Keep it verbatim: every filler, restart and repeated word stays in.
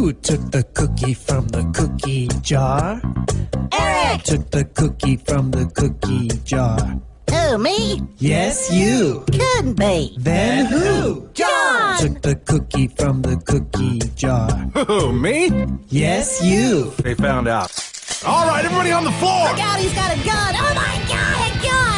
Who took the cookie from the cookie jar? Eric! Took the cookie from the cookie jar. Who, me? Yes, you. Couldn't be. Then who? John! Took the cookie from the cookie jar. Who, me? Yes, you. They found out. All right, everybody on the floor! Look out, he's got a gun! Oh my god, a gun!